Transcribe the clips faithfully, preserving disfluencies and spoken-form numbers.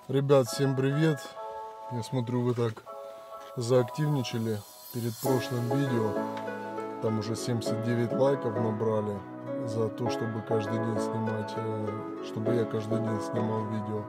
Ребят, всем привет! Я смотрю, вы так заактивничали перед прошлым видео. Там уже семьдесят девять лайков набрали за то, чтобы каждый день снимать, чтобы я каждый день снимал видео.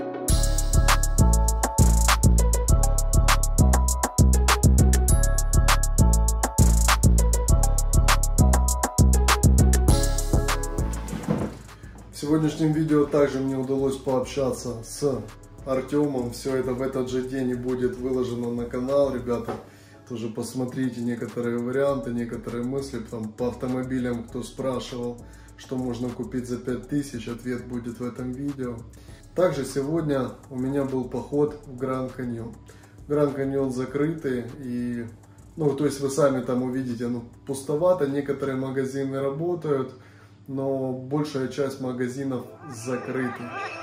В сегодняшнем видео также мне удалось пообщаться с Артемом. Все это в этот же день и будет выложено на канал, ребята. Тоже посмотрите некоторые варианты, некоторые мысли. Там по автомобилям, кто спрашивал, что можно купить за пять тысяч, ответ будет в этом видео. Также сегодня у меня был поход в Гранд Каньон. Гранд Каньон закрытый, и, ну, то есть вы сами там увидите, ну, пустовато, некоторые магазины работают, но большая часть магазинов закрыты.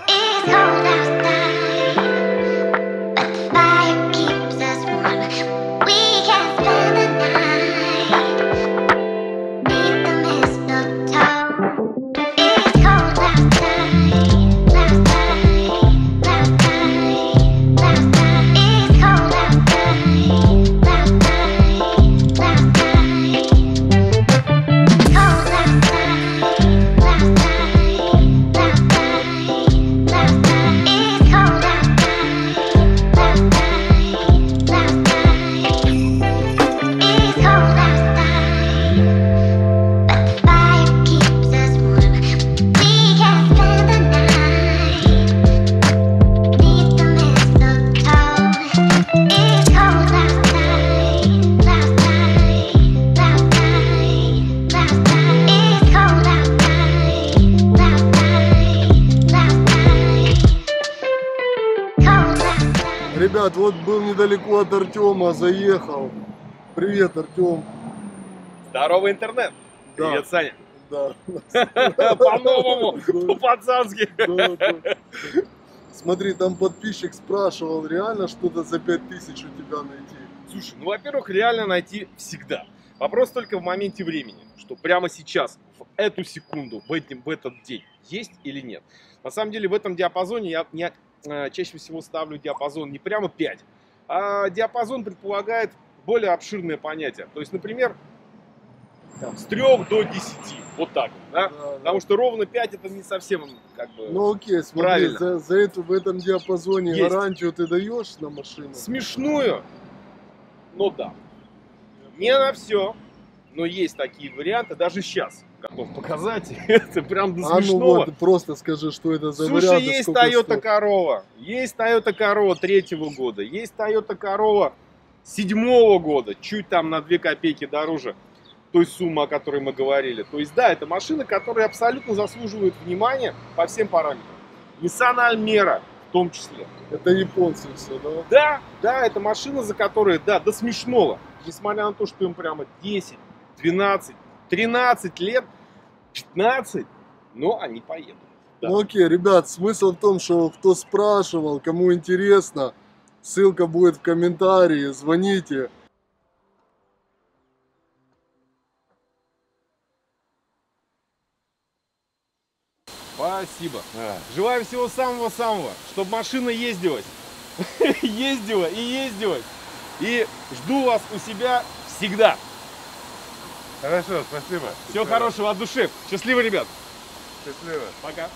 Ребят, вот был недалеко от Артема, заехал. Привет, Артем. Здорово, интернет. Да. Привет, Саня. Да. По-новому, по-пацански. Смотри, там подписчик спрашивал, реально что-то за пять тысяч у тебя найти? Слушай, ну, во-первых, реально найти всегда. Вопрос только в моменте времени, что прямо сейчас, в эту секунду, в, этим, в этот день, есть или нет. На самом деле, в этом диапазоне я не, чаще всего ставлю диапазон не прямо пять, а диапазон предполагает более обширное понятие. То есть, например, там, с трёх до десяти, вот так, да? Да, Потому да. что ровно пять это не совсем как бы Ну окей, смотри, правильно. за, за эту в этом диапазоне Есть. гарантию ты даешь на машину? Смешную, но да. Не на все, но есть такие варианты, даже сейчас. Готов показать, это прям до А ну смешного. вот, просто скажи, что это за Слушай, варианты, есть сколько Toyota стоит? Corolla, есть Toyota Corolla третьего года, есть Toyota Corolla седьмого года, чуть там на две копейки дороже той суммы, о которой мы говорили. То есть, да, это машины, которые абсолютно заслуживают внимания по всем параметрам. Nissan Almera в том числе. Это японцы все, да? Да, да, это машина, за которой, да, до смешного. Несмотря на то, что им прямо десять, двенадцать, тринадцать лет, пятнадцать, но они поедут. Да. Ну окей, ребят, смысл в том, что кто спрашивал, кому интересно, ссылка будет в комментарии, звоните. Спасибо. А. Желаю всего самого-самого, чтобы машина ездилась. Ездила и ездилась. И жду вас у себя всегда. Хорошо, спасибо. Всего хорошего от души. Счастливо, ребят. Счастливо. Пока.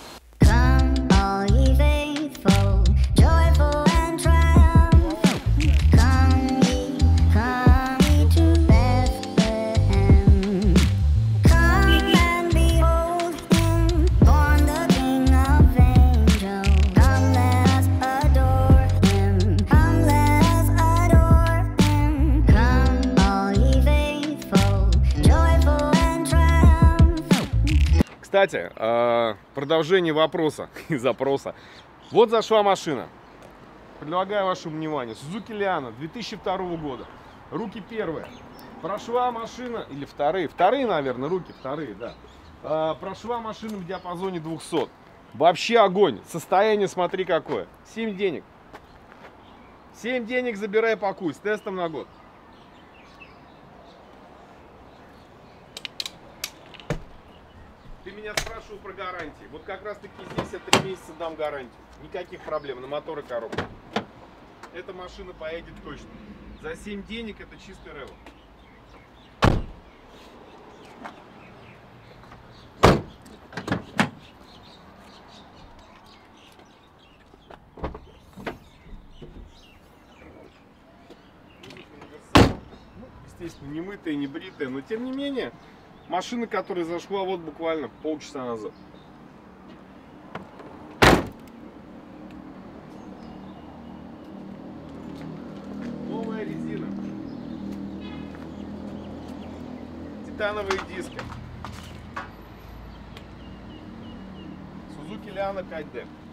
Кстати, продолжение вопроса и запроса. Вот зашла машина. Предлагаю вашему вниманию. Suzuki Liana две тысячи второго года. Руки первые. Прошла машина, или вторые, вторые, наверное, руки вторые, да. Прошла машина в диапазоне двухсот. Вообще огонь. Состояние смотри какое. семь денег. семь денег забирай, пакуй. С тестом на год. Ты меня спрашивал про гарантии. Вот как раз таки здесь я три месяца дам гарантию. Никаких проблем на мотор и коробку. Эта машина поедет точно. За семь денег это чистый рево. Естественно, не мытая, не бритая, но тем не менее, машина, которая зашла вот буквально полчаса назад. Новая резина, титановые диски, Suzuki Liana пять дэ.